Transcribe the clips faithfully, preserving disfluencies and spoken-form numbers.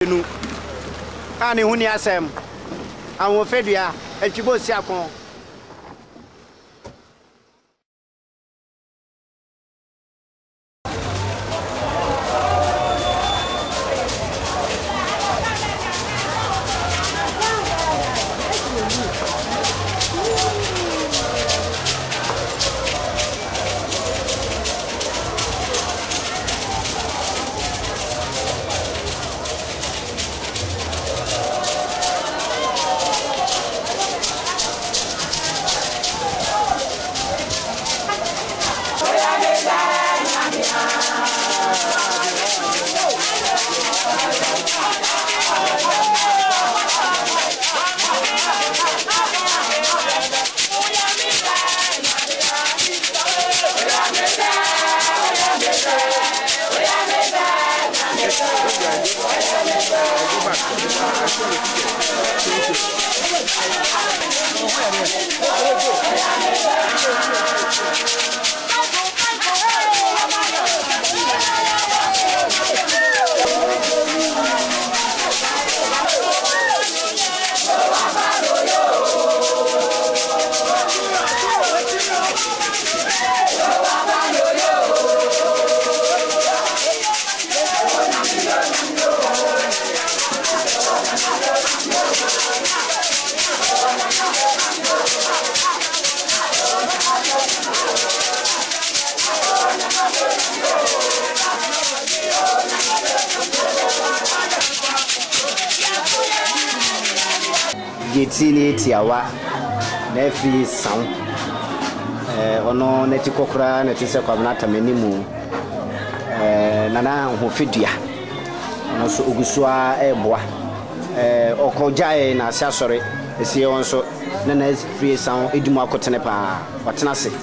nu ani huni asem awon fedua etwibo si akon Getini tiawa na fi sound eh ono neti kokura neti se kwabna tamanimu eh nana ho fedua ono so ogusua eboa eh okojae na asiasore esi wonso nana free sound edimu akotene pa watena se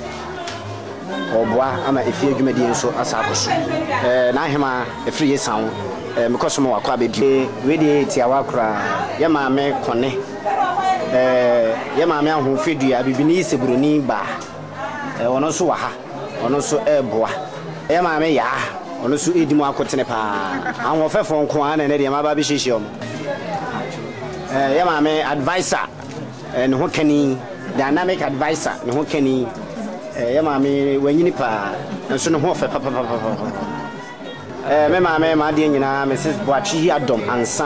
oboa ama efi adwumadi nso asakoso eh na hema free sound eh mekosomo wakwa bebi we dey tiawa kura ya ma me kone eh ye maame ahun fedua bibini seburoni ba eh ono so waha ono so eboa ye maame ya ono so edimu akotene pa ahun fefo nko an na de ma ba bi hihie om eh ye maame advisor eh ne ho kani dynamic advisor ne ho kani eh ye maame wanyini pa nso ne ho fe pa pa pa eh me maame ma de nyina Missus Boachi Adom ansa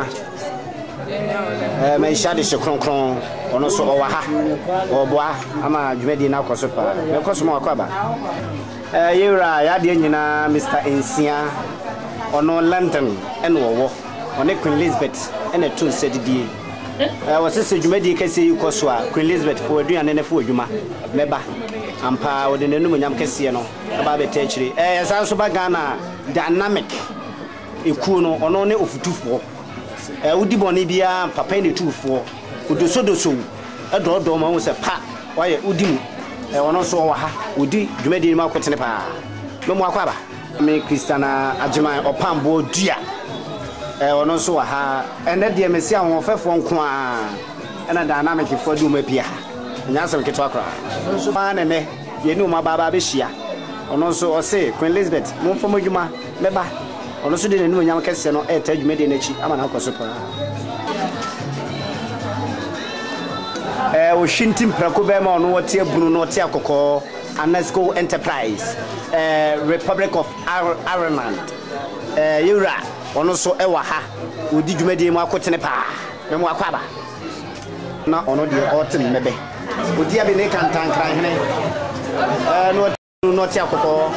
eh me shade she kronkron ono so owaha oboa ama dwumedi na akoso pa me koso mo akwaba eh yewra ya de nyina Mister Ensia ono London ene wowo one Queen Elizabeth ene tun sedidie eh wasese dwumedi kese yikoso a Queen Elizabeth fo aduane ne fo adwuma meba ampa wode nenum nyam kese no aba beta akire eh yesa so ba Ghana dynamic ekuo no ono ne ofutufo eh wudi boni bia papa ne tufo udoso doso edodo ma wo se pa waye udimu e wono so wa ha udi dwumedi ma kwetene pa memo akwaba me Christiana Ajiman opambo dua e wono so wa ha ene de mesi awon fefo nko a ena dynamic fo du ma bia nyasem keto akra so pa ne ne ye ni ma baba be hia ono so o se Queen Elizabeth mo fo modwuma meba ono so de ne nyam kese no e ta dwumedi na chi ama na akoso pa eh o shintim prako be ma ono wote abunu no wote akoko Anasco Enterprise eh Republic of Ireland eh yura ono so e wa ha odi dwumadi mu akotene pa me mu akwaba na ono de otin mebe odi abi ne kantankran hene eh no no wote akoko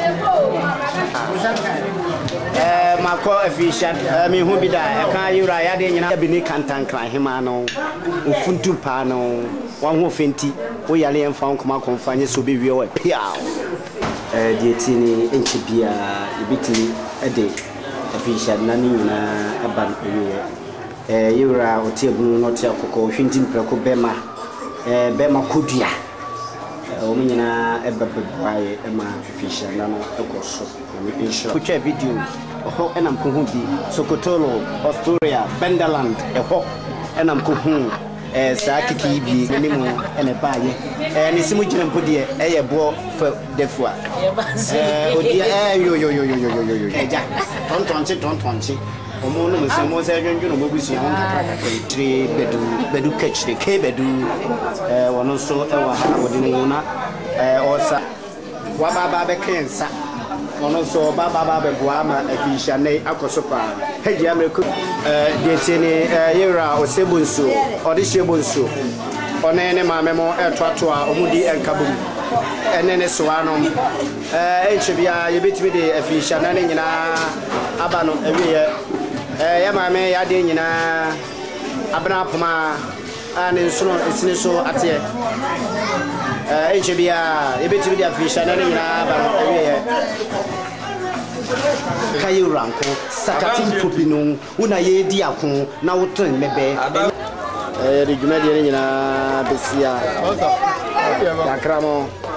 eh mako official mi hu bida e kan yura ya de nyina abi ne kantankran hema no ofuntu pa no wan ho fenti o yale en fa nkoma konfanye so be wie o pia eh die tini enchibia ibitini ede official na ni na aban wie eh yura otiebunu no tia kokko hwinti mprako bema eh bema kodua o menyina ebebe bae ema official na no ekoso ni insure kucha video ho enam ko hu bi Sokotolo Australia Benderland eho enam ko hu eh sa kiki bi nimu ene baaye eh ni simu gina mpodie eh ye bo fa defua eh odia eh yo yo yo yo yo yo yo eja tontonche tontonche omo no se mo se dwendwe no mobusu ya nkaka kaka tire bedu bedu kachire ke bedu eh wono so e wa ha wodi no na eh osa wa baba be kensa wono so baba baba be boama afisha nei akoso pa hegi ameku eh de tieni eh yera osebunso odi shebunso one ne maame mo etoato a omudi enkabum ene ne soano eh enchebia yebetimi de afisha na ne nyina aba no ewiye eh ya maame ya de nyina abna poma ani nsuno esini so ate eh enchebia yebetimi de afisha na ne nyina aba no ewiye kayi ranko sakati popinu una ye di akon na wotren mebe eh de dwuma de nyina besia yakramo